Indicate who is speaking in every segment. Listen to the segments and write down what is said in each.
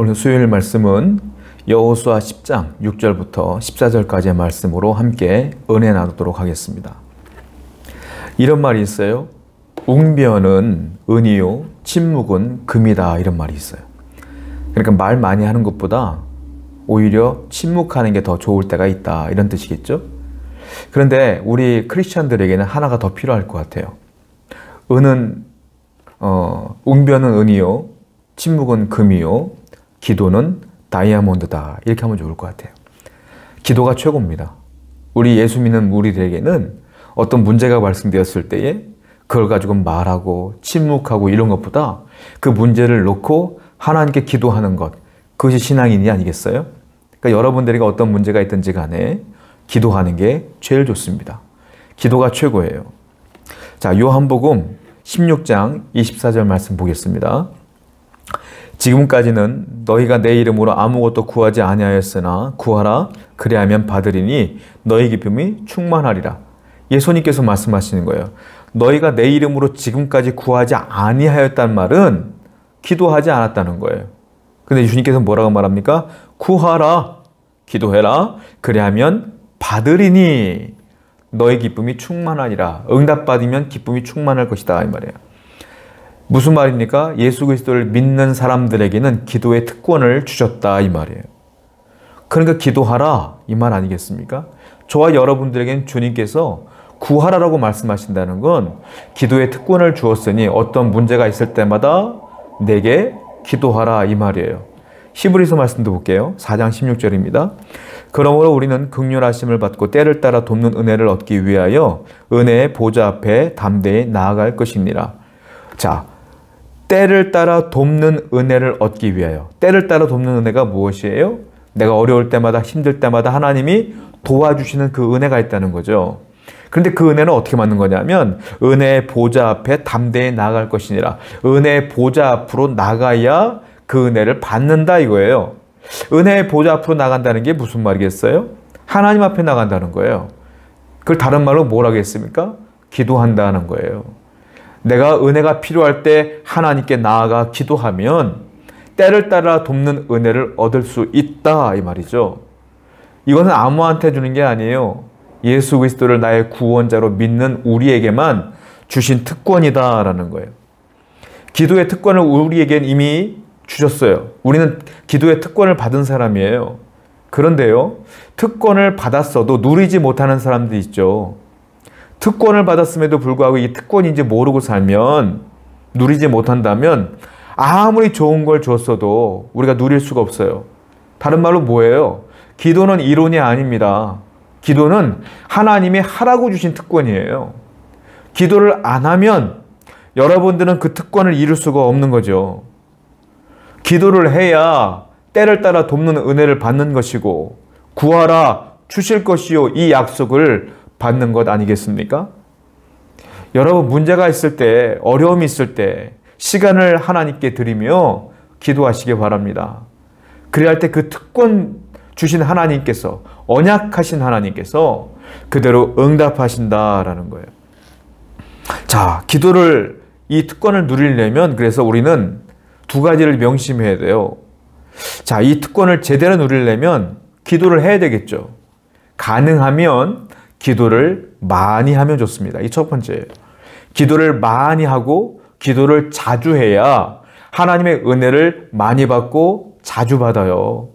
Speaker 1: 오늘 수요일 말씀은 여호수아 10장 6절부터 14절까지의 말씀으로 함께 은혜 나누도록 하겠습니다. 이런 말이 있어요. 웅변은 은이요 침묵은 금이다, 이런 말이 있어요. 그러니까 말 많이 하는 것보다 오히려 침묵하는 게 더 좋을 때가 있다, 이런 뜻이겠죠. 그런데 우리 크리스천들에게는 하나가 더 필요할 것 같아요. 웅변은 은이요 침묵은 금이요 기도는 다이아몬드다, 이렇게 하면 좋을 것 같아요. 기도가 최고입니다. 우리 예수 믿는 우리들에게는 어떤 문제가 발생되었을 때에 그걸 가지고 말하고 침묵하고 이런 것보다 그 문제를 놓고 하나님께 기도하는 것, 그것이 신앙인이 아니겠어요? 그러니까 여러분들에게 어떤 문제가 있든지 간에 기도하는 게 제일 좋습니다. 기도가 최고예요. 자, 요한복음 16장 24절 말씀 보겠습니다. 지금까지는 너희가 내 이름으로 아무것도 구하지 아니하였으나 구하라, 그리하면 받으리니 너희 기쁨이 충만하리라. 예수님께서 말씀하시는 거예요. 너희가 내 이름으로 지금까지 구하지 아니하였단 말은 기도하지 않았다는 거예요. 근데 주님께서 뭐라고 말합니까? 구하라, 기도해라, 그리하면 받으리니 너희 기쁨이 충만하리라. 응답받으면 기쁨이 충만할 것이다, 이 말이에요. 무슨 말입니까? 예수 그리스도를 믿는 사람들에게는 기도의 특권을 주셨다, 이 말이에요. 그러니까 기도하라, 이 말 아니겠습니까? 저와 여러분들에게는 주님께서 구하라라고 말씀하신다는 건 기도의 특권을 주었으니 어떤 문제가 있을 때마다 내게 기도하라, 이 말이에요. 히브리서 말씀도 볼게요. 4장 16절입니다. 그러므로 우리는 긍휼하심을 받고 때를 따라 돕는 은혜를 얻기 위하여 은혜의 보좌 앞에 담대히 나아갈 것이니라. 자, 때를 따라 돕는 은혜를 얻기 위하여. 때를 따라 돕는 은혜가 무엇이에요? 내가 어려울 때마다, 힘들 때마다 하나님이 도와주시는 그 은혜가 있다는 거죠. 그런데 그 은혜는 어떻게 받는 거냐면 은혜의 보좌 앞에 담대히 나아갈 것이니라. 은혜의 보좌 앞으로 나가야 그 은혜를 받는다, 이거예요. 은혜의 보좌 앞으로 나간다는 게 무슨 말이겠어요? 하나님 앞에 나간다는 거예요. 그걸 다른 말로 뭐라고 했습니까? 기도한다는 거예요. 내가 은혜가 필요할 때 하나님께 나아가 기도하면 때를 따라 돕는 은혜를 얻을 수 있다, 이 말이죠. 이것은 아무한테 주는 게 아니에요. 예수 그리스도를 나의 구원자로 믿는 우리에게만 주신 특권이다라는 거예요. 기도의 특권을 우리에겐 이미 주셨어요. 우리는 기도의 특권을 받은 사람이에요. 그런데요, 특권을 받았어도 누리지 못하는 사람들이 있죠. 특권을 받았음에도 불구하고 이 특권인지 모르고 살면, 누리지 못한다면 아무리 좋은 걸 줬어도 우리가 누릴 수가 없어요. 다른 말로 뭐예요? 기도는 이론이 아닙니다. 기도는 하나님이 하라고 주신 특권이에요. 기도를 안 하면 여러분들은 그 특권을 이룰 수가 없는 거죠. 기도를 해야 때를 따라 돕는 은혜를 받는 것이고, 구하라 주실 것이요, 이 약속을 받는 것 아니겠습니까? 여러분, 문제가 있을 때, 어려움이 있을 때 시간을 하나님께 드리며 기도하시기 바랍니다. 그래야 할 때 그 특권 주신 하나님께서, 언약하신 하나님께서 그대로 응답하신다라는 거예요. 자, 기도를, 이 특권을 누리려면 그래서 우리는 두 가지를 명심해야 돼요. 자, 이 특권을 제대로 누리려면 기도를 해야 되겠죠. 가능하면 기도를 많이 하면 좋습니다. 이 첫 번째예요. 기도를 많이 하고 기도를 자주 해야 하나님의 은혜를 많이 받고 자주 받아요.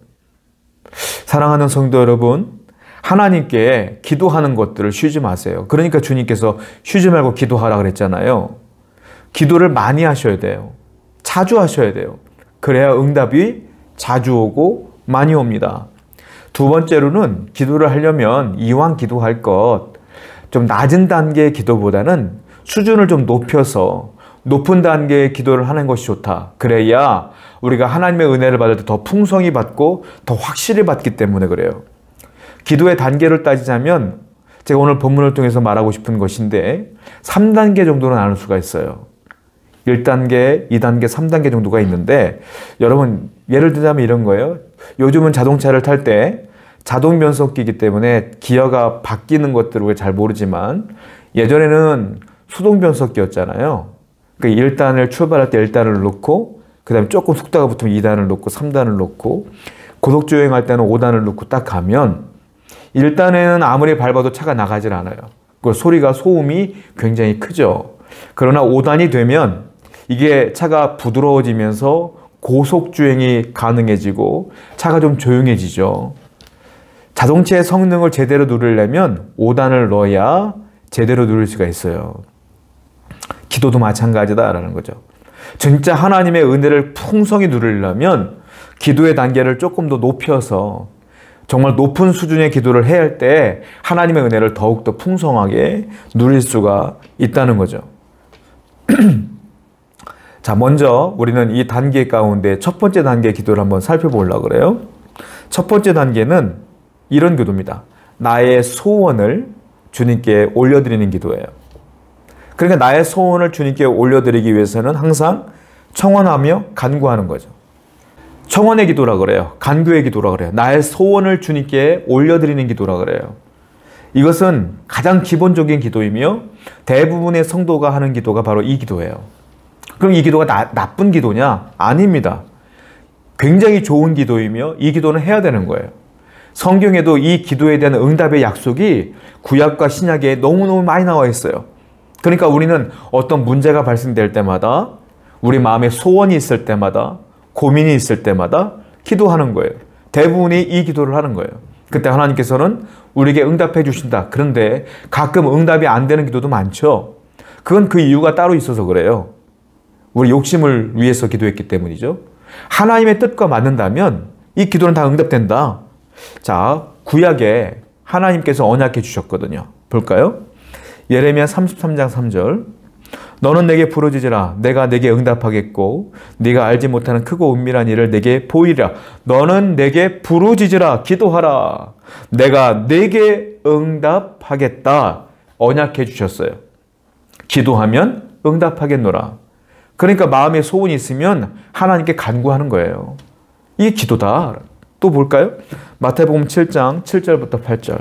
Speaker 1: 사랑하는 성도 여러분, 하나님께 기도하는 것들을 쉬지 마세요. 그러니까 주님께서 쉬지 말고 기도하라 그랬잖아요. 기도를 많이 하셔야 돼요. 자주 하셔야 돼요. 그래야 응답이 자주 오고 많이 옵니다. 두 번째로는 기도를 하려면 이왕 기도할 것, 좀 낮은 단계의 기도보다는 수준을 좀 높여서 높은 단계의 기도를 하는 것이 좋다. 그래야 우리가 하나님의 은혜를 받을 때 더 풍성히 받고 더 확실히 받기 때문에 그래요. 기도의 단계를 따지자면 제가 오늘 본문을 통해서 말하고 싶은 것인데 3단계 정도는 나눌 수가 있어요. 1단계, 2단계, 3단계 정도가 있는데, 여러분 예를 들자면 이런 거예요. 요즘은 자동차를 탈 때 자동 변속기이기 때문에 기어가 바뀌는 것들을 잘 모르지만 예전에는 수동 변속기였잖아요. 그 1단을 출발할 때 1단을 놓고 그 다음에 조금 속도가 붙으면 2단을 놓고 3단을 놓고 고속주행할 때는 5단을 놓고 딱 가면 1단에는 아무리 밟아도 차가 나가질 않아요. 그 소리가 소음이 굉장히 크죠. 그러나 5단이 되면 이게 차가 부드러워지면서 고속주행이 가능해지고 차가 좀 조용해지죠. 자동차의 성능을 제대로 누리려면 5단을 넣어야 제대로 누릴 수가 있어요. 기도도 마찬가지다라는 거죠. 진짜 하나님의 은혜를 풍성히 누리려면 기도의 단계를 조금 더 높여서 정말 높은 수준의 기도를 해야 할 때 하나님의 은혜를 더욱더 풍성하게 누릴 수가 있다는 거죠. 자, 먼저 우리는 이 단계 가운데 첫 번째 단계 기도를 한번 살펴보려고 그래요. 첫 번째 단계는 이런 기도입니다. 나의 소원을 주님께 올려드리는 기도예요. 그러니까 나의 소원을 주님께 올려드리기 위해서는 항상 청원하며 간구하는 거죠. 청원의 기도라 그래요. 간구의 기도라 그래요. 나의 소원을 주님께 올려드리는 기도라 그래요. 이것은 가장 기본적인 기도이며 대부분의 성도가 하는 기도가 바로 이 기도예요. 그럼 이 기도가 나쁜 기도냐? 아닙니다. 굉장히 좋은 기도이며 이 기도는 해야 되는 거예요. 성경에도 이 기도에 대한 응답의 약속이 구약과 신약에 너무너무 많이 나와 있어요. 그러니까 우리는 어떤 문제가 발생될 때마다 우리 마음에 소원이 있을 때마다 고민이 있을 때마다 기도하는 거예요. 대부분이 이 기도를 하는 거예요. 그때 하나님께서는 우리에게 응답해 주신다. 그런데 가끔 응답이 안 되는 기도도 많죠. 그건 그 이유가 따로 있어서 그래요. 우리 욕심을 위해서 기도했기 때문이죠. 하나님의 뜻과 맞는다면 이 기도는 다 응답된다. 자, 구약에 하나님께서 언약해 주셨거든요. 볼까요? 예레미야 33장 3절. 너는 내게 부르짖으라. 내가 내게 응답하겠고 네가 알지 못하는 크고 은밀한 일을 내게 보이리라. 너는 내게 부르짖으라. 기도하라. 내가 내게 응답하겠다. 언약해 주셨어요. 기도하면 응답하겠노라. 그러니까 마음에 소원이 있으면 하나님께 간구하는 거예요. 이게 기도다. 또 볼까요? 마태복음 7장 7절부터 8절.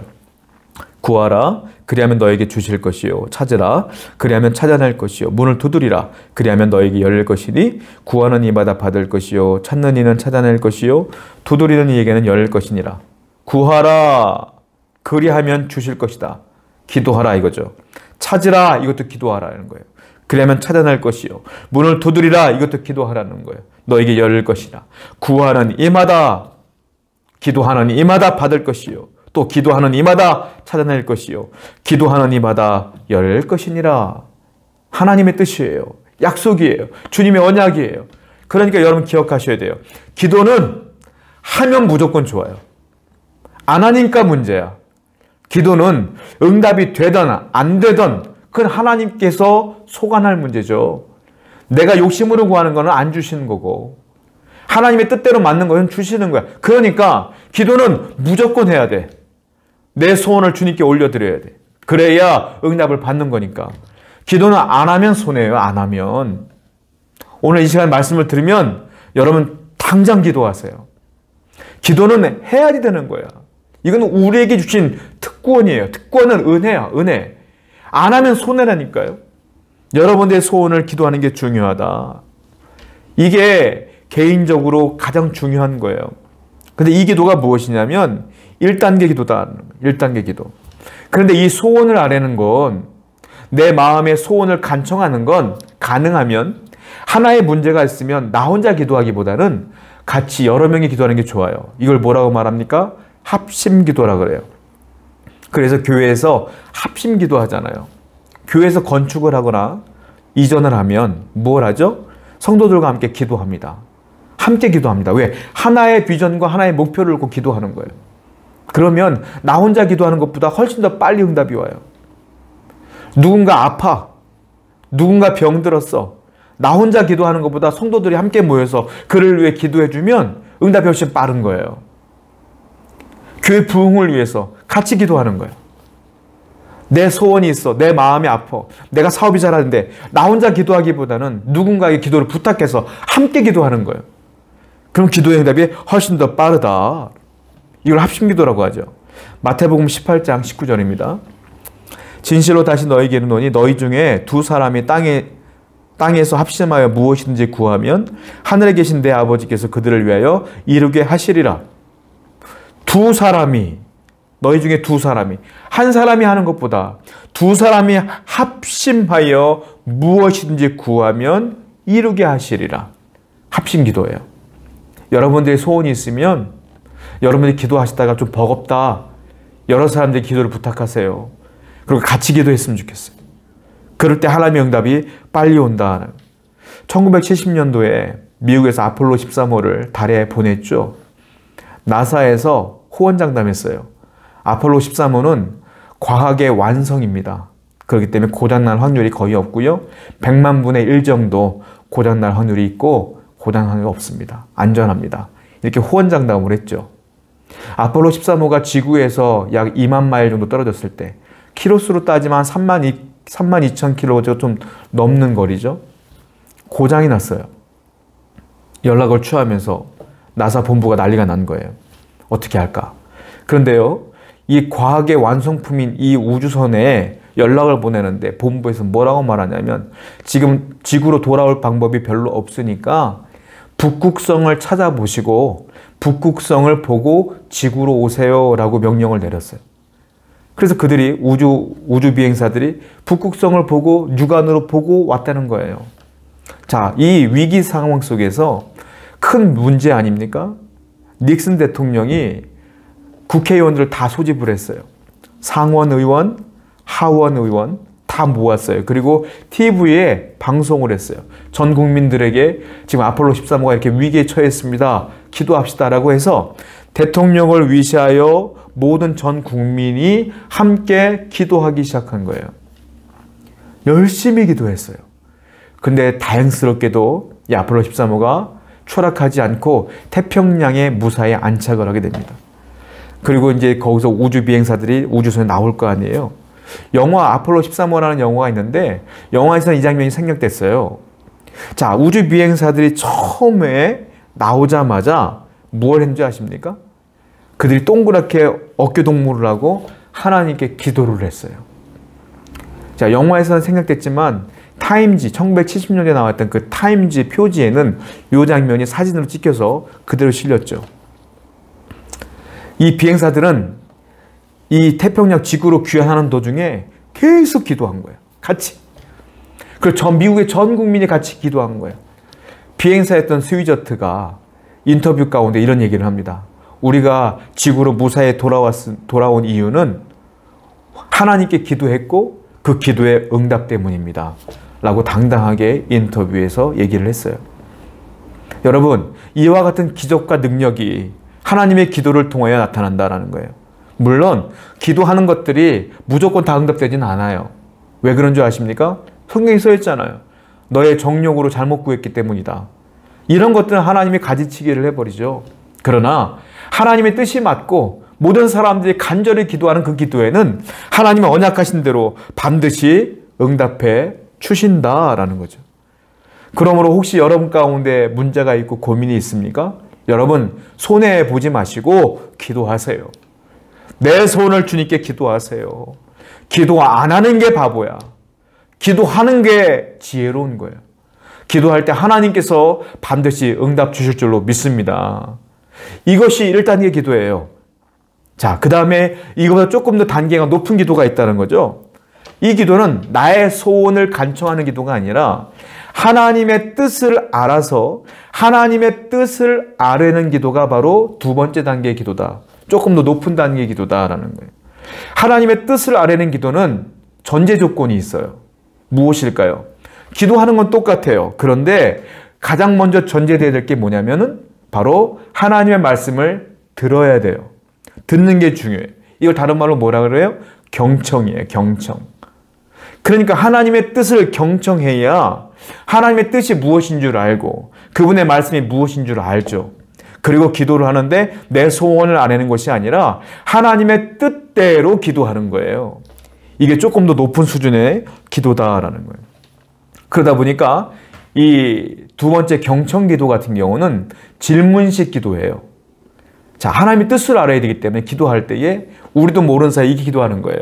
Speaker 1: 구하라. 그리하면 너에게 주실 것이요. 찾으라. 그리하면 찾아낼 것이요. 문을 두드리라. 그리하면 너에게 열릴 것이니 구하는 이마다 받을 것이요. 찾는 이는 찾아낼 것이요. 두드리는 이에게는 열릴 것이니라. 구하라. 그리하면 주실 것이다. 기도하라 이거죠. 찾으라. 이것도 기도하라는 거예요. 그러면 찾아낼 것이요. 문을 두드리라. 이것도 기도하라는 거예요. 너에게 열릴 것이라. 구하는 이마다 기도하는 이마다 받을 것이요. 또 기도하는 이마다 찾아낼 것이요. 기도하는 이마다 열릴 것이니라. 하나님의 뜻이에요. 약속이에요. 주님의 언약이에요. 그러니까 여러분 기억하셔야 돼요. 기도는 하면 무조건 좋아요. 안 하니까 문제야. 기도는 응답이 되든 안 되든 그건 하나님께서 소관할 문제죠. 내가 욕심으로 구하는 거는 안 주시는 거고 하나님의 뜻대로 맞는 것은 주시는 거야. 그러니까 기도는 무조건 해야 돼. 내 소원을 주님께 올려드려야 돼. 그래야 응답을 받는 거니까. 기도는 안 하면 손해예요. 안 하면. 오늘 이 시간 말씀을 들으면 여러분 당장 기도하세요. 기도는 해야지 되는 거야. 이건 우리에게 주신 특권이에요. 특권은 은혜야. 은혜. 안 하면 손해라니까요. 여러분들의 소원을 기도하는 게 중요하다. 이게 개인적으로 가장 중요한 거예요. 근데 이 기도가 무엇이냐면 1단계 기도다. 1단계 기도. 그런데 이 소원을 아뢰는 건 내 마음의 소원을 간청하는 건 가능하면 하나의 문제가 있으면 나 혼자 기도하기보다는 같이 여러 명이 기도하는 게 좋아요. 이걸 뭐라고 말합니까? 합심 기도라 그래요. 그래서 교회에서 합심 기도하잖아요. 교회에서 건축을 하거나 이전을 하면 뭘 하죠? 성도들과 함께 기도합니다. 함께 기도합니다. 왜? 하나의 비전과 하나의 목표를 놓고 기도하는 거예요. 그러면 나 혼자 기도하는 것보다 훨씬 더 빨리 응답이 와요. 누군가 아파. 누군가 병들었어. 나 혼자 기도하는 것보다 성도들이 함께 모여서 그를 위해 기도해주면 응답이 훨씬 빠른 거예요. 교회 부흥을 위해서 같이 기도하는 거예요. 내 소원이 있어. 내 마음이 아파. 내가 사업이 잘하는데 나 혼자 기도하기보다는 누군가에게 기도를 부탁해서 함께 기도하는 거예요. 그럼 기도의 응답이 훨씬 더 빠르다. 이걸 합심기도라고 하죠. 마태복음 18장 19절입니다. 진실로 다시 너희에게 이르노니 너희 중에 두 사람이 땅에 땅에서 합심하여 무엇이든지 구하면 하늘에 계신 내 아버지께서 그들을 위하여 이루게 하시리라. 두 사람이, 너희 중에 두 사람이, 한 사람이 하는 것보다 두 사람이 합심하여 무엇이든지 구하면 이루게 하시리라. 합심 기도예요. 여러분들의 소원이 있으면 여러분들이 기도하시다가 좀 버겁다, 여러 사람들이 기도를 부탁하세요. 그리고 같이 기도했으면 좋겠어요. 그럴 때 하나님의 응답이 빨리 온다. 1970년도에 미국에서 아폴로 13호를 달에 보냈죠. 나사에서 호언장담했어요. 아폴로 13호는 과학의 완성입니다. 그렇기 때문에 고장날 확률이 거의 없고요. 100만 분의 1 정도 고장날 확률이 있고 고장 확률이 없습니다. 안전합니다. 이렇게 호언장담을 했죠. 아폴로 13호가 지구에서 약 2만 마일 정도 떨어졌을 때 키로수로 따지면 3만 2천 킬로미터 좀 넘는 거리죠. 고장이 났어요. 연락을 취하면서 나사 본부가 난리가 난 거예요. 어떻게 할까? 그런데요, 이 과학의 완성품인 이 우주선에 연락을 보내는데 본부에서 뭐라고 말하냐면 지금 지구로 돌아올 방법이 별로 없으니까 북극성을 찾아보시고 북극성을 보고 지구로 오세요 라고 명령을 내렸어요. 그래서 그들이 우주 비행사들이 북극성을 보고 육안으로 보고 왔다는 거예요. 자, 이 위기 상황 속에서 큰 문제 아닙니까? 닉슨 대통령이 국회의원들을 다 소집을 했어요. 상원 의원, 하원 의원 다 모았어요. 그리고 TV에 방송을 했어요. 전 국민들에게 지금 아폴로 13호가 이렇게 위기에 처했습니다. 기도합시다라고 해서 대통령을 위시하여 모든 전 국민이 함께 기도하기 시작한 거예요. 열심히 기도했어요. 근데 다행스럽게도 이 아폴로 13호가 추락하지 않고 태평양에 무사히 안착을 하게 됩니다. 그리고 이제 거기서 우주 비행사들이 우주선에 나올 거 아니에요. 영화 아폴로 13호라는 영화가 있는데 영화에서는 이 장면이 생략됐어요. 자, 우주 비행사들이 처음에 나오자마자 뭘 했는지 아십니까? 그들이 동그랗게 어깨 동무를 하고 하나님께 기도를 했어요. 자, 영화에서는 생략됐지만 타임지, 1970년대에 나왔던 그 타임지 표지에는 이 장면이 사진으로 찍혀서 그대로 실렸죠. 이 비행사들은 이 태평양 지구로 귀환하는 도중에 계속 기도한 거예요. 같이. 그리고 미국의 전 국민이 같이 기도한 거예요. 비행사였던 스위저트가 인터뷰 가운데 이런 얘기를 합니다. 우리가 지구로 무사히 돌아온 이유는 하나님께 기도했고 그 기도의 응답 때문입니다. 라고 당당하게 인터뷰에서 얘기를 했어요. 여러분, 이와 같은 기적과 능력이 하나님의 기도를 통하여 나타난다는 거예요. 물론 기도하는 것들이 무조건 다 응답되지는 않아요. 왜 그런 줄 아십니까? 성경에 써 있잖아요. 너의 정욕으로 잘못 구했기 때문이다. 이런 것들은 하나님이 가지치기를 해버리죠. 그러나 하나님의 뜻이 맞고 모든 사람들이 간절히 기도하는 그 기도에는 하나님의 언약하신 대로 반드시 응답해 주신다라는 거죠. 그러므로 혹시 여러분 가운데 문제가 있고 고민이 있습니까? 여러분 손해보지 마시고 기도하세요. 내 소원을 주님께 기도하세요. 기도 안 하는 게 바보야. 기도하는 게 지혜로운 거예요. 기도할 때 하나님께서 반드시 응답 주실 줄로 믿습니다. 이것이 1단계 기도예요. 자, 그 다음에 이거보다 조금 더 단계가 높은 기도가 있다는 거죠. 이 기도는 나의 소원을 간청하는 기도가 아니라 하나님의 뜻을 알아서 하나님의 뜻을 아뢰는 기도가 바로 두 번째 단계의 기도다. 조금 더 높은 단계의 기도다라는 거예요. 하나님의 뜻을 아뢰는 기도는 전제 조건이 있어요. 무엇일까요? 기도하는 건 똑같아요. 그런데 가장 먼저 전제되어야 될 게 뭐냐면은 바로 하나님의 말씀을 들어야 돼요. 듣는 게 중요해요. 이걸 다른 말로 뭐라 그래요? 경청이에요. 경청. 그러니까 하나님의 뜻을 경청해야 하나님의 뜻이 무엇인 줄 알고 그분의 말씀이 무엇인 줄 알죠. 그리고 기도를 하는데 내 소원을 아뢰는 것이 아니라 하나님의 뜻대로 기도하는 거예요. 이게 조금 더 높은 수준의 기도다라는 거예요. 그러다 보니까 이 두 번째 경청 기도 같은 경우는 질문식 기도예요. 자, 하나님의 뜻을 알아야 되기 때문에 기도할 때에 우리도 모르는 사이에 이렇게 기도하는 거예요.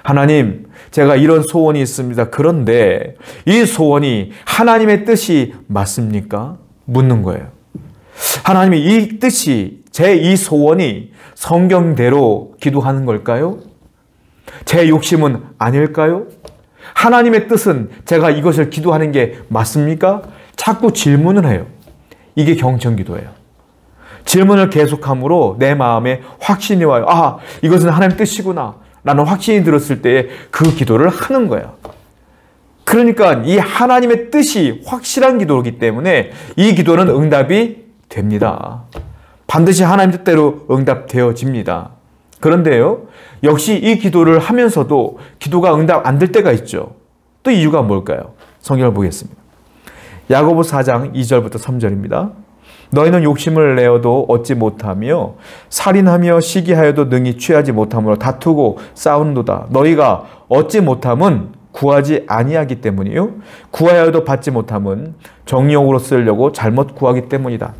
Speaker 1: 하나님, 제가 이런 소원이 있습니다. 그런데 이 소원이 하나님의 뜻이 맞습니까? 묻는 거예요. 하나님이 이 뜻이, 제 이 소원이 성경대로 기도하는 걸까요? 제 욕심은 아닐까요? 하나님의 뜻은 제가 이것을 기도하는 게 맞습니까? 자꾸 질문을 해요. 이게 경청기도예요. 질문을 계속함으로 내 마음에 확신이 와요. 아, 이것은 하나님의 뜻이구나 라는 확신이 들었을 때에 그 기도를 하는 거예요. 그러니까 이 하나님의 뜻이 확실한 기도이기 때문에 이 기도는 응답이 됩니다. 반드시 하나님 뜻대로 응답되어집니다. 그런데요, 역시 이 기도를 하면서도 기도가 응답 안 될 때가 있죠. 또 이유가 뭘까요? 성경을 보겠습니다. 야고보 4장 2절부터 3절입니다. 너희는 욕심을 내어도 얻지 못하며 살인하며 시기하여도 능히 취하지 못함으로 다투고 싸우는도다. 너희가 얻지 못함은 구하지 아니하기 때문이요 구하여도 받지 못함은 정욕으로 쓰려고 잘못 구하기 때문이다.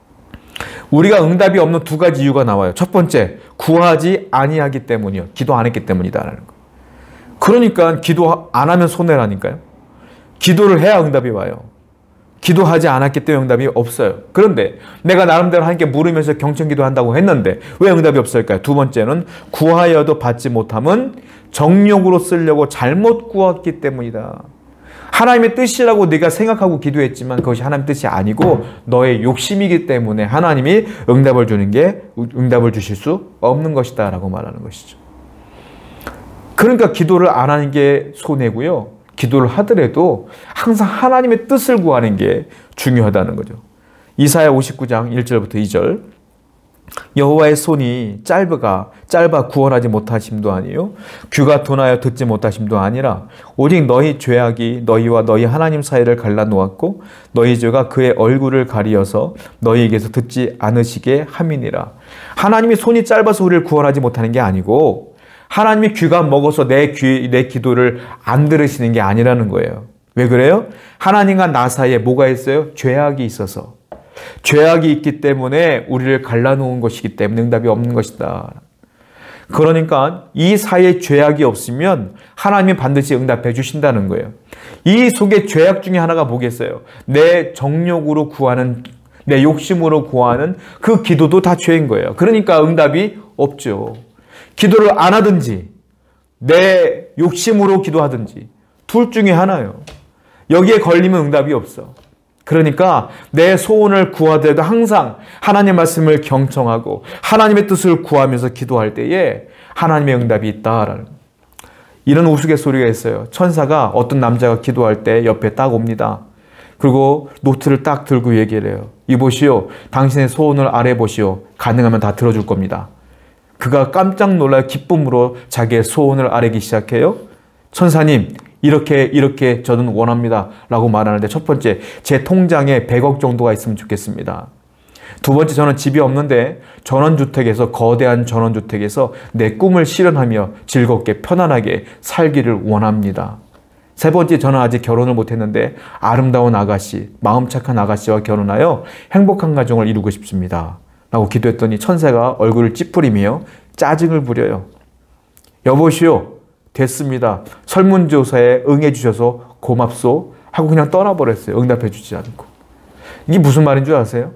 Speaker 1: 우리가 응답이 없는 두 가지 이유가 나와요. 첫 번째, 구하지 아니하기 때문이요. 기도 안 했기 때문이다라는 거. 그러니까 기도 안 하면 손해라니까요. 기도를 해야 응답이 와요. 기도하지 않았기 때문에 응답이 없어요. 그런데 내가 나름대로 하나님께 물으면서 경청기도 한다고 했는데 왜 응답이 없을까요? 두 번째는 구하여도 받지 못함은 정욕으로 쓰려고 잘못 구했기 때문이다. 하나님의 뜻이라고 네가 생각하고 기도했지만 그것이 하나님의 뜻이 아니고 너의 욕심이기 때문에 하나님이 응답을 주실 수 없는 것이다 라고 말하는 것이죠. 그러니까 기도를 안 하는 게 손해고요. 기도를 하더라도 항상 하나님의 뜻을 구하는 게 중요하다는 거죠. 이사야 59장 1절부터 2절. 여호와의 손이 짧아 구원하지 못하심도 아니요 귀가 둔하여 듣지 못하심도 아니라 오직 너희 죄악이 너희와 너희 하나님 사이를 갈라놓았고 너희 죄가 그의 얼굴을 가리어서 너희에게서 듣지 않으시게 함이니라. 하나님이 손이 짧아서 우리를 구원하지 못하는 게 아니고 하나님이 귀가 먹어서 내 기도를 안 들으시는 게 아니라는 거예요. 왜 그래요? 하나님과 나 사이에 뭐가 있어요? 죄악이 있어서. 죄악이 있기 때문에 우리를 갈라놓은 것이기 때문에 응답이 없는 것이다. 그러니까 이 사이에 죄악이 없으면 하나님이 반드시 응답해 주신다는 거예요. 이 속에 죄악 중에 하나가 뭐겠어요? 내 정욕으로 구하는, 내 욕심으로 구하는 그 기도도 다 죄인 거예요. 그러니까 응답이 없죠. 기도를 안 하든지 내 욕심으로 기도하든지 둘 중에 하나예요. 여기에 걸리면 응답이 없어. 그러니까 내 소원을 구하더라도 항상 하나님의 말씀을 경청하고 하나님의 뜻을 구하면서 기도할 때에 하나님의 응답이 있다라는 이런 우스갯소리가 있어요. 천사가 어떤 남자가 기도할 때 옆에 딱 옵니다. 그리고 노트를 딱 들고 얘기를 해요. 이보시오, 당신의 소원을 아뢰보시오. 가능하면 다 들어줄 겁니다. 그가 깜짝 놀라 기쁨으로 자기의 소원을 아뢰기 시작해요. 천사님, 이렇게 저는 원합니다 라고 말하는데, 첫 번째, 제 통장에 100억 정도가 있으면 좋겠습니다. 두 번째, 저는 집이 없는데 거대한 전원주택에서 내 꿈을 실현하며 즐겁게 편안하게 살기를 원합니다. 세 번째, 저는 아직 결혼을 못했는데 아름다운 아가씨, 마음 착한 아가씨와 결혼하여 행복한 가정을 이루고 싶습니다 라고 기도했더니 천사가 얼굴을 찌푸리며 짜증을 부려요. 여보시오, 됐습니다. 설문조사에 응해주셔서 고맙소 하고 그냥 떠나버렸어요. 응답해주지 않고. 이게 무슨 말인 줄 아세요?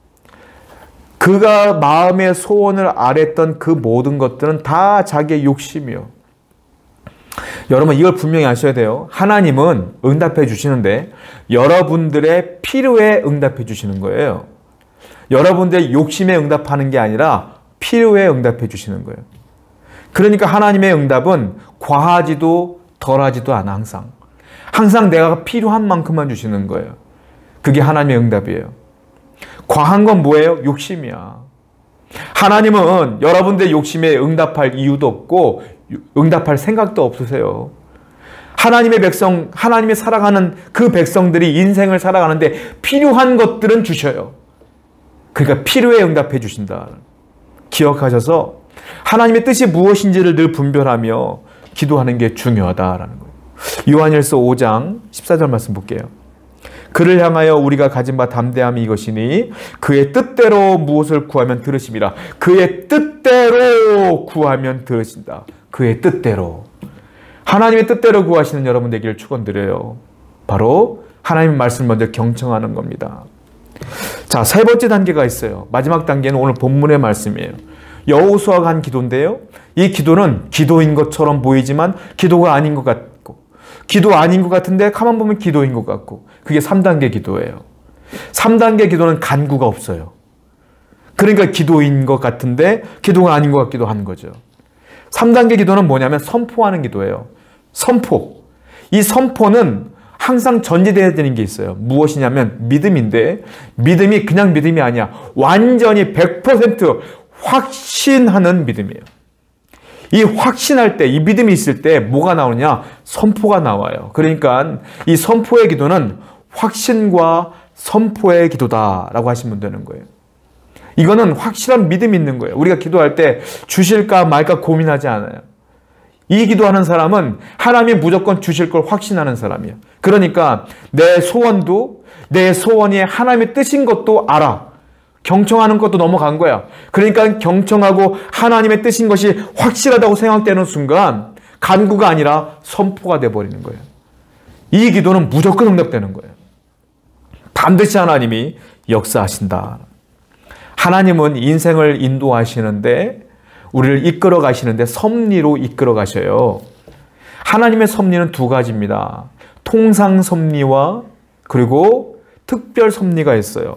Speaker 1: 그가 마음의 소원을 아랬던 그 모든 것들은 다 자기의 욕심이요. 여러분, 이걸 분명히 아셔야 돼요. 하나님은 응답해 주시는데 여러분들의 필요에 응답해 주시는 거예요. 여러분들의 욕심에 응답하는 게 아니라 필요에 응답해 주시는 거예요. 그러니까 하나님의 응답은 과하지도 덜하지도 않아. 항상 내가 필요한 만큼만 주시는 거예요. 그게 하나님의 응답이에요. 과한 건 뭐예요? 욕심이야. 하나님은 여러분들의 욕심에 응답할 이유도 없고 응답할 생각도 없으세요. 하나님의 백성, 하나님이 살아가는 그 백성들이 인생을 살아가는데 필요한 것들은 주셔요. 그러니까 필요에 응답해 주신다. 기억하셔서 하나님의 뜻이 무엇인지를 늘 분별하며 기도하는 게 중요하다라는 거예요. 요한일서 5장 14절 말씀 볼게요. 그를 향하여 우리가 가진 바 담대함이 이것이니 그의 뜻대로 무엇을 구하면 들으심이라. 그의 뜻대로 구하면 들으신다. 그의 뜻대로. 하나님의 뜻대로 구하시는 여러분 되기를 축원드려요. 바로 하나님의 말씀을 먼저 경청하는 겁니다. 자, 세 번째 단계가 있어요. 마지막 단계는 오늘 본문의 말씀이에요. 여호수아가 한 기도인데요. 이 기도는 기도인 것처럼 보이지만 기도가 아닌 것 같고, 기도 아닌 것 같은데 가만 보면 기도인 것 같고, 그게 3단계 기도예요. 3단계 기도는 간구가 없어요. 그러니까 기도인 것 같은데 기도가 아닌 것 같기도 한 거죠. 3단계 기도는 뭐냐면 선포하는 기도예요. 선포. 이 선포는 항상 전제되어야 되는 게 있어요. 무엇이냐면 믿음인데, 믿음이 그냥 믿음이 아니야. 완전히 100% 확신하는 믿음이에요. 이 확신할 때, 이 믿음이 있을 때 뭐가 나오느냐? 선포가 나와요. 그러니까 이 선포의 기도는 확신과 선포의 기도다라고 하시면 되는 거예요. 이거는 확실한 믿음이 있는 거예요. 우리가 기도할 때 주실까 말까 고민하지 않아요. 이 기도하는 사람은 하나님이 무조건 주실 걸 확신하는 사람이에요. 그러니까 내 소원도, 내 소원이 하나님의 뜻인 것도 알아. 경청하는 것도 넘어간 거야. 그러니까 경청하고 하나님의 뜻인 것이 확실하다고 생각되는 순간 간구가 아니라 선포가 돼버리는 거예요. 이 기도는 무조건 응답되는 거예요. 반드시 하나님이 역사하신다. 하나님은 인생을 인도하시는데, 우리를 이끌어 가시는데 섭리로 이끌어 가셔요. 하나님의 섭리는 두 가지입니다. 통상 섭리와 그리고 특별 섭리가 있어요.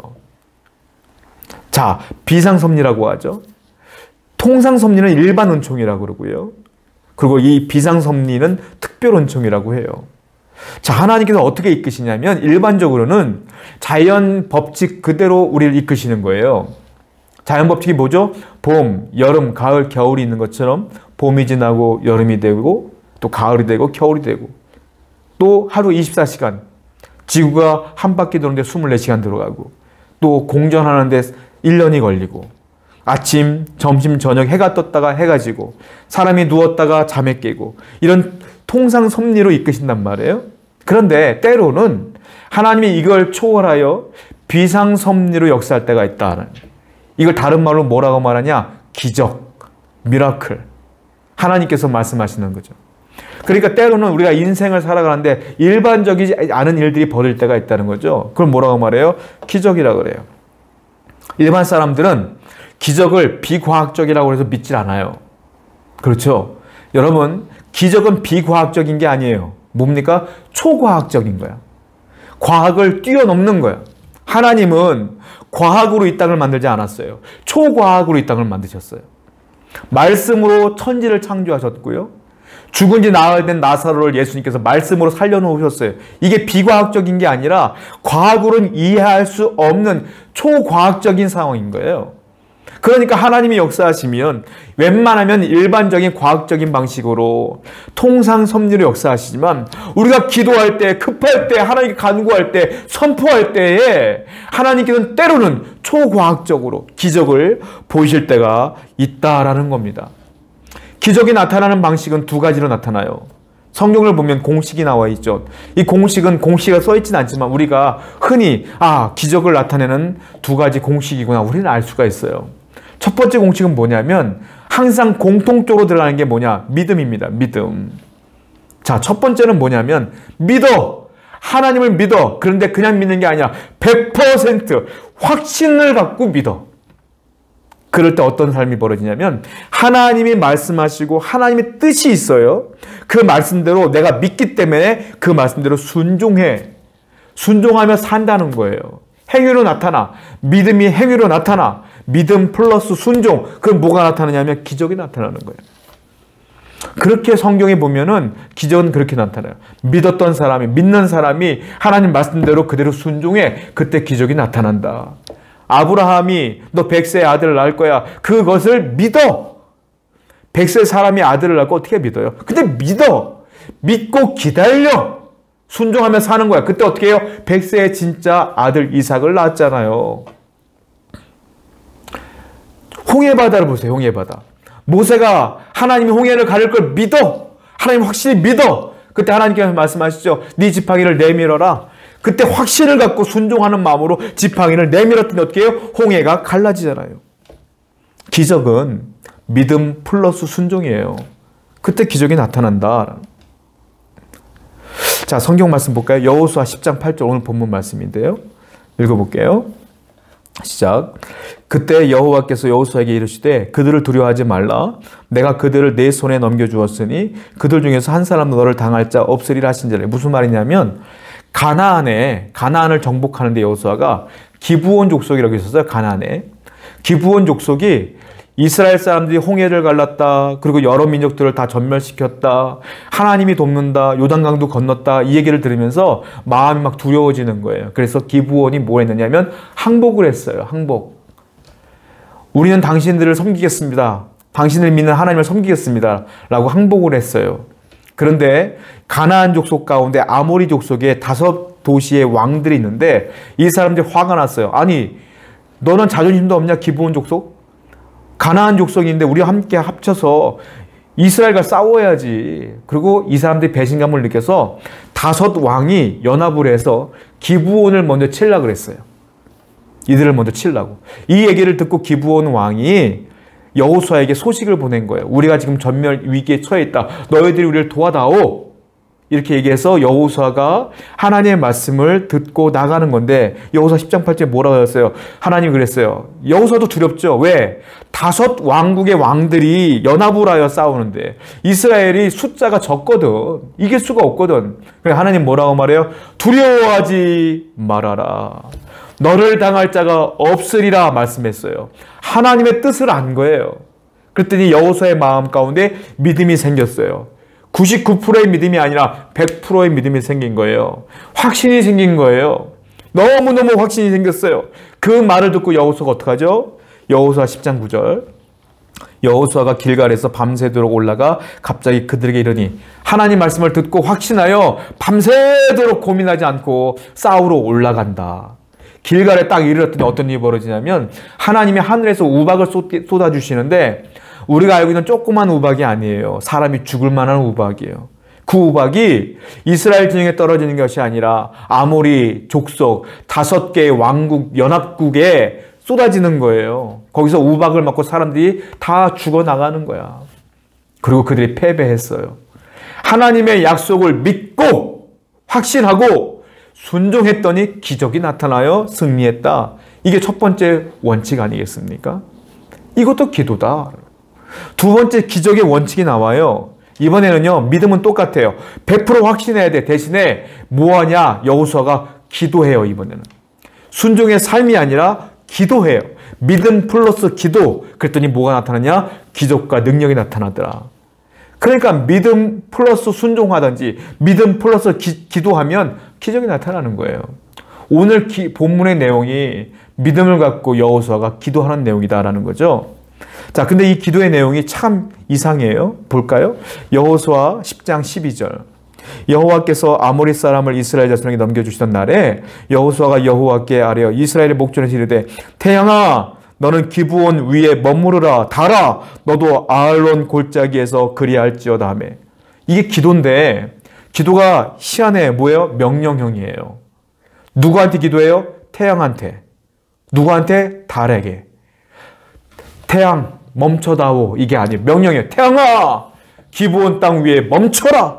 Speaker 1: 자, 비상 섭리라고 하죠. 통상 섭리는 일반 은총이라고 그러고요. 그리고 이 비상 섭리는 특별 은총이라고 해요. 자, 하나님께서 어떻게 이끄시냐면 일반적으로는 자연 법칙 그대로 우리를 이끄시는 거예요. 자연 법칙이 뭐죠? 봄, 여름, 가을, 겨울이 있는 것처럼 봄이 지나고 여름이 되고 또 가을이 되고 겨울이 되고 또 하루 24시간, 지구가 한 바퀴 도는데 24시간 들어가고 또 공전하는데 1년이 걸리고 아침, 점심, 저녁 해가 떴다가 해가 지고 사람이 누웠다가 잠에 깨고 이런 통상 섭리로 이끄신단 말이에요. 그런데 때로는 하나님이 이걸 초월하여 비상 섭리로 역사할 때가 있다. 이걸 다른 말로 뭐라고 말하냐? 기적, 미라클. 하나님께서 말씀하시는 거죠. 그러니까 때로는 우리가 인생을 살아가는데 일반적이지 않은 일들이 벌어질 때가 있다는 거죠. 그걸 뭐라고 말해요? 기적이라고 그래요. 일반 사람들은 기적을 비과학적이라고 해서 믿질 않아요. 그렇죠? 여러분, 기적은 비과학적인 게 아니에요. 뭡니까? 초과학적인 거야. 과학을 뛰어넘는 거야. 하나님은 과학으로 이 땅을 만들지 않았어요. 초과학으로 이 땅을 만드셨어요. 말씀으로 천지를 창조하셨고요. 죽은 지 나흘 된 나사로를 예수님께서 말씀으로 살려놓으셨어요. 이게 비과학적인 게 아니라 과학으로는 이해할 수 없는 초과학적인 상황인 거예요. 그러니까 하나님이 역사하시면 웬만하면 일반적인 과학적인 방식으로 통상 섭리로 역사하시지만 우리가 기도할 때, 급할 때, 하나님께 간구할 때, 선포할 때에 하나님께서는 때로는 초과학적으로 기적을 보이실 때가 있다라는 겁니다. 기적이 나타나는 방식은 두 가지로 나타나요. 성경을 보면 공식이 나와 있죠. 이 공식은 공식이 써 있지는 않지만 우리가 흔히 기적을 나타내는 두 가지 공식이구나 우리는 알 수가 있어요. 첫 번째 공식은 뭐냐면 항상 공통적으로 들어가는 게 뭐냐? 믿음입니다. 믿음. 자, 첫 번째는 뭐냐면 믿어. 하나님을 믿어. 그런데 그냥 믿는 게 아니라 100% 확신을 갖고 믿어. 그럴 때 어떤 삶이 벌어지냐면 하나님이 말씀하시고 하나님의 뜻이 있어요. 그 말씀대로 내가 믿기 때문에 그 말씀대로 순종해. 순종하며 산다는 거예요. 행위로 나타나. 믿음이 행위로 나타나. 믿음 플러스 순종. 그럼 뭐가 나타나냐면 기적이 나타나는 거예요. 그렇게 성경에 보면은 기적은 그렇게 나타나요. 믿었던 사람이, 믿는 사람이 하나님 말씀대로 그대로 순종해. 그때 기적이 나타난다. 아브라함이 너 100세의 아들을 낳을 거야. 그것을 믿어. 100세 사람이 아들을 낳고 어떻게 믿어요? 근데 믿어. 믿고 기다려. 순종하며 사는 거야. 그때 어떻게 해요? 100세의 진짜 아들 이삭을 낳았잖아요. 홍해바다를 보세요. 홍해바다. 모세가 하나님이 홍해를 가릴 걸 믿어. 하나님 확실히 믿어. 그때 하나님께서 말씀하시죠. 네 지팡이를 내밀어라. 그때 확신을 갖고 순종하는 마음으로 지팡이를 내밀었더니 어떻게 해요? 홍해가 갈라지잖아요. 기적은 믿음 플러스 순종이에요. 그때 기적이 나타난다. 자, 성경 말씀 볼까요? 여호수아 10장 8절 오늘 본문 말씀인데요. 읽어볼게요. 시작. 그때 여호와께서 여호수아에게 이르시되 그들을 두려워하지 말라. 내가 그들을 내 손에 넘겨주었으니 그들 중에서 한 사람도 너를 당할 자 없으리라 하신지라. 무슨 말이냐면 가나안을 정복하는데 여호수아가 기브온 족속이라고 있었어요. 가나안에. 기브온 족속이 이스라엘 사람들이 홍해를 갈랐다. 그리고 여러 민족들을 다 전멸시켰다. 하나님이 돕는다. 요단강도 건넜다. 이 얘기를 들으면서 마음이 막 두려워지는 거예요. 그래서 기브온이 뭐 했느냐면 항복을 했어요. 항복. 우리는 당신들을 섬기겠습니다. 당신을 믿는 하나님을 섬기겠습니다. 라고 항복을 했어요. 그런데 가나안 족속 가운데 아모리 족속에 5도시의 왕들이 있는데 이 사람들이 화가 났어요. 아니, 너는 자존심도 없냐? 기브온 족속? 가나안 족속인데 우리 함께 합쳐서 이스라엘과 싸워야지. 그리고 이 사람들이 배신감을 느껴서 5 왕이 연합을 해서 기브온을 먼저 치려고 그랬어요. 이들을 먼저 치려고. 이 얘기를 듣고 기브온 왕이 여호수아에게 소식을 보낸 거예요. 우리가 지금 전멸 위기에 처해 있다. 너희들이 우리를 도와다오. 이렇게 얘기해서 여호수아가 하나님의 말씀을 듣고 나가는 건데 여호수아 10장 8절에 뭐라고 했어요? 하나님이 그랬어요. 여호수아도 두렵죠. 왜? 5 왕국의 왕들이 연합을 하여 싸우는데 이스라엘이 숫자가 적거든. 이길 수가 없거든. 그래서 하나님 뭐라고 말해요? 두려워하지 말아라. 너를 당할 자가 없으리라 말씀했어요. 하나님의 뜻을 안 거예요. 그랬더니 여호수아의 마음 가운데 믿음이 생겼어요. 99%의 믿음이 아니라 100%의 믿음이 생긴 거예요. 확신이 생긴 거예요. 너무너무 확신이 생겼어요. 그 말을 듣고 여호수아가 어떡하죠? 여호수아 10장 9절. 여호수아가 길갈에서 밤새도록 올라가 갑자기 그들에게 이르니 하나님 말씀을 듣고 확신하여 밤새도록 고민하지 않고 싸우러 올라간다. 길갈에 딱 이르렀더니 어떤 일이 벌어지냐면 하나님이 하늘에서 우박을 쏟아주시는데 우리가 알고 있는 조그만 우박이 아니에요. 사람이 죽을 만한 우박이에요. 그 우박이 이스라엘 진영에 떨어지는 것이 아니라 아모리 족속 5개의 왕국 연합국에 쏟아지는 거예요. 거기서 우박을 맞고 사람들이 다 죽어나가는 거야. 그리고 그들이 패배했어요. 하나님의 약속을 믿고 확신하고 순종했더니 기적이 나타나요. 승리했다. 이게 첫 번째 원칙 아니겠습니까? 이것도 기도다. 2번째 기적의 원칙이 나와요. 이번에는요, 믿음은 똑같아요. 100% 확신해야 돼. 대신에 뭐하냐? 여호수아가 기도해요. 이번에는 순종의 삶이 아니라 기도해요. 믿음 플러스 기도. 그랬더니 뭐가 나타나냐? 기적과 능력이 나타나더라. 그러니까 믿음 플러스 순종하든지 믿음 플러스 기도하면 기적이 나타나는 거예요. 오늘 본문의 내용이 믿음을 갖고 여호수아가 기도하는 내용이다라는 거죠. 자, 근데 이 기도의 내용이 참 이상해요. 볼까요? 여호수아 10장 12절. 여호와께서 아모리 사람을 이스라엘 자손에게 넘겨주시던 날에 여호수아가 여호와께 아뢰어 이스라엘의 목전에서 이르되 태양아 너는 기브온 위에 머무르라 달아 너도 아알론 골짜기에서 그리할지어다 하며. 이게 기도인데 기도가 희한해. 뭐예요? 명령형이에요. 누구한테 기도해요? 태양한테. 누구한테? 달에게. 태양 멈춰다오. 이게 아니에요. 명령이에요. 태양아 기브온 땅 위에 멈춰라.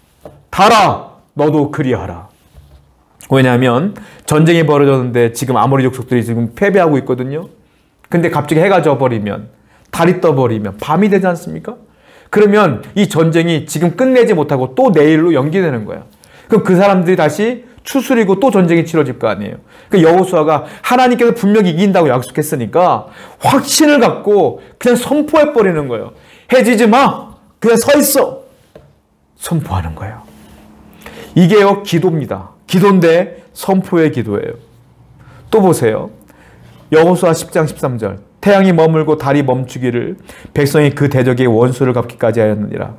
Speaker 1: 달아 너도 그리하라. 왜냐하면 전쟁이 벌어졌는데 지금 아모리 족속들이 지금 패배하고 있거든요. 근데 갑자기 해가 져버리면 달이 떠버리면 밤이 되지 않습니까? 그러면 이 전쟁이 지금 끝내지 못하고 또 내일로 연기되는 거야. 그럼 그 사람들이 다시 추스리고 또 전쟁이 치러질 거 아니에요. 그러니까 여호수아가 하나님께서 분명히 이긴다고 약속했으니까 확신을 갖고 그냥 선포해버리는 거예요. 해지지 마. 그냥 서 있어. 선포하는 거예요. 이게요 기도입니다. 기도인데 선포의 기도예요. 또 보세요. 여호수아 10장 13절. 태양이 머물고 달이 멈추기를 백성이 그 대적의 원수를 갚기까지 하였느니라.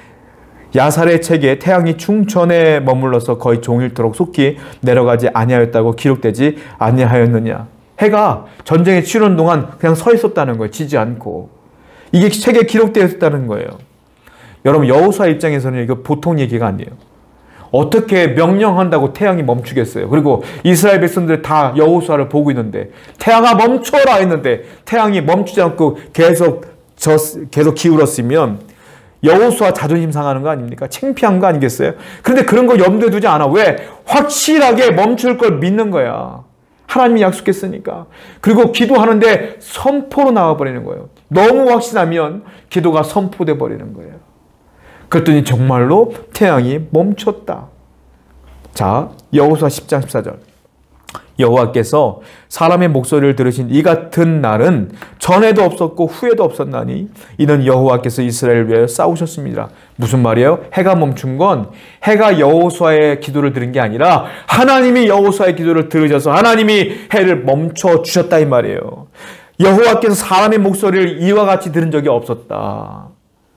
Speaker 1: 야살의 책에 태양이 충천에 머물러서 거의 종일토록 속히 내려가지 아니하였다고 기록되지 아니하였느냐. 해가 전쟁에 치르는 동안 그냥 서 있었다는 거예요. 지지 않고. 이게 책에 기록되어 있었다는 거예요. 여러분 여호수아 입장에서는 이거 보통 얘기가 아니에요. 어떻게 명령한다고 태양이 멈추겠어요. 그리고 이스라엘 백성들 다 여호수아를 보고 있는데 태양아 멈춰라 했는데 태양이 멈추지 않고 계속 기울었으면 여호수아 자존심 상하는 거 아닙니까? 창피한 거 아니겠어요? 그런데 그런 거 염두에 두지 않아. 왜? 확실하게 멈출 걸 믿는 거야. 하나님이 약속했으니까. 그리고 기도하는데 선포로 나와버리는 거예요. 너무 확신하면 기도가 선포돼 버리는 거예요. 그랬더니 정말로 태양이 멈췄다. 자, 여호수아 10장 14절. 여호와께서 사람의 목소리를 들으신 이 같은 날은 전에도 없었고 후에도 없었나니 이는 여호와께서 이스라엘을 위하여 싸우셨습니다. 무슨 말이에요? 해가 멈춘 건 해가 여호수아의 기도를 들은 게 아니라 하나님이 여호수아의 기도를 들으셔서 하나님이 해를 멈춰 주셨다 이 말이에요. 여호와께서 사람의 목소리를 이와 같이 들은 적이 없었다.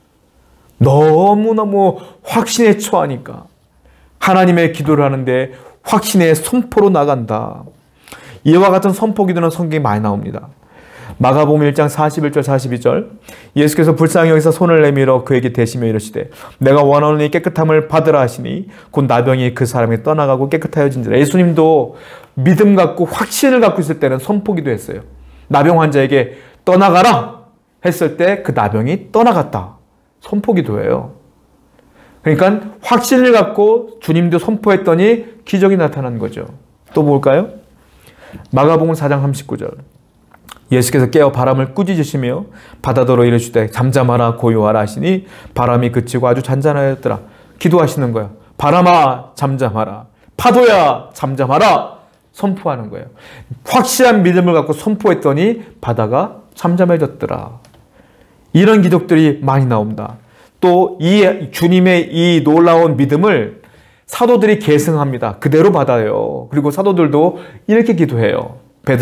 Speaker 1: 너무너무 확신에 처하니까 하나님의 기도를 하는데 확신의 선포로 나간다. 이와 같은 선포 기도는 성경에 많이 나옵니다. 마가복음 1장 41절 42절 예수께서 불쌍히 여기서 손을 내밀어 그에게 대시며 이르시되 내가 원하노니 깨끗함을 받으라 하시니 곧 나병이 그 사람이 떠나가고 깨끗하여진지라. 예수님도 믿음 갖고 확신을 갖고 있을 때는 선포 기도했어요. 나병 환자에게 떠나가라 했을 때 그 나병이 떠나갔다. 선포 기도예요. 그러니까 확신을 갖고 주님도 선포했더니 기적이 나타난 거죠. 또 볼까요? 마가복음 4장 39절 예수께서 깨어 바람을 꾸짖으시며 바다더러 이르시되 잠잠하라 고요하라 하시니 바람이 그치고 아주 잔잔하였더라. 기도하시는 거예요. 바람아 잠잠하라. 파도야 잠잠하라. 선포하는 거예요. 확실한 믿음을 갖고 선포했더니 바다가 잠잠해졌더라. 이런 기적들이 많이 나옵니다. 또 이 주님의 이 놀라운 믿음을 사도들이 계승합니다. 그대로 받아요. 그리고 사도들도 이렇게 기도해요.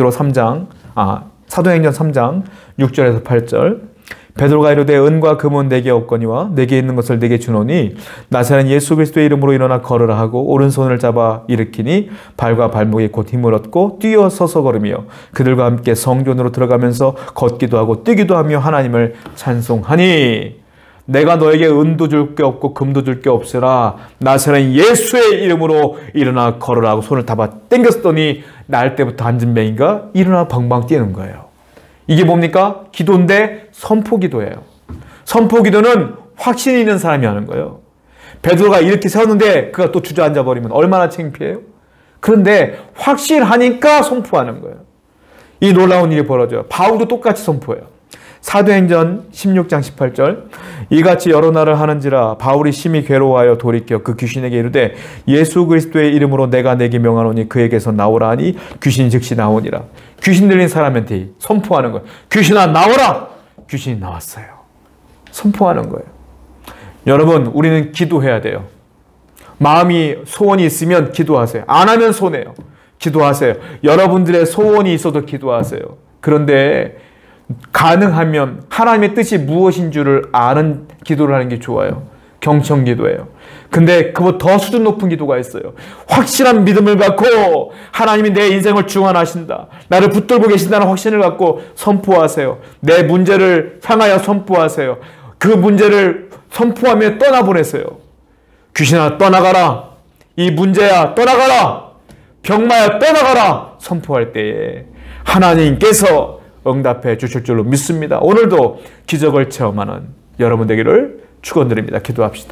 Speaker 1: 사도행전 3장 6절에서 8절 베드로가 이르되 은과 금은 내게 없거니와 내게 있는 것을 내게 주노니 나사렛 예수 그리스도의 이름으로 일어나 걸으라 하고 오른손을 잡아 일으키니 발과 발목에 곧 힘을 얻고 뛰어 서서 걸으며 그들과 함께 성전으로 들어가면서 걷기도 하고 뛰기도 하며 하나님을 찬송하니 내가 너에게 은도 줄 게 없고 금도 줄 게 없으라 나사렛 예수의 이름으로 일어나 걸으라 하고 손을 잡아 당겼더니 날 때부터 앉은 뱅이가 일어나 방방 뛰는 거예요. 이게 뭡니까? 기도인데 선포기도예요. 선포기도는 확신이 있는 사람이 하는 거예요. 베드로가 이렇게 세웠는데 그가 또 주저앉아 버리면 얼마나 창피해요? 그런데 확신하니까 선포하는 거예요. 이 놀라운 일이 벌어져요. 바울도 똑같이 선포해요. 사도행전 16장 18절 이같이 여러 날을 하는지라 바울이 심히 괴로워하여 돌이켜 그 귀신에게 이르되 예수 그리스도의 이름으로 내가 내게 명하노니 그에게서 나오라 하니 귀신이 즉시 나오니라. 귀신 들린 사람한테 선포하는 거예요. 귀신아 나오라. 귀신이 나왔어요. 선포하는 거예요. 여러분 우리는 기도해야 돼요. 마음이 소원이 있으면 기도하세요. 안 하면 손해요. 기도하세요. 여러분들의 소원이 있어도 기도하세요. 그런데 가능하면 하나님의 뜻이 무엇인 줄을 아는 기도를 하는 게 좋아요. 경청 기도예요. 근데 그보다 더 수준 높은 기도가 있어요. 확실한 믿음을 갖고 하나님이 내 인생을 주관하신다. 나를 붙들고 계신다는 확신을 갖고 선포하세요. 내 문제를 향하여 선포하세요. 그 문제를 선포하며 떠나보내세요. 귀신아 떠나가라. 이 문제야 떠나가라. 병마야 떠나가라. 선포할 때에 하나님께서 응답해 주실 줄로 믿습니다. 오늘도 기적을 체험하는 여러분 되기를 축원드립니다. 기도합시다.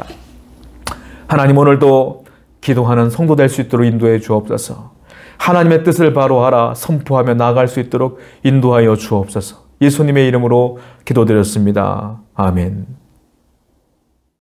Speaker 1: 하나님 오늘도 기도하는 성도 될 수 있도록 인도해 주옵소서. 하나님의 뜻을 바로 알아 선포하며 나아갈 수 있도록 인도하여 주옵소서. 예수님의 이름으로 기도드렸습니다. 아멘.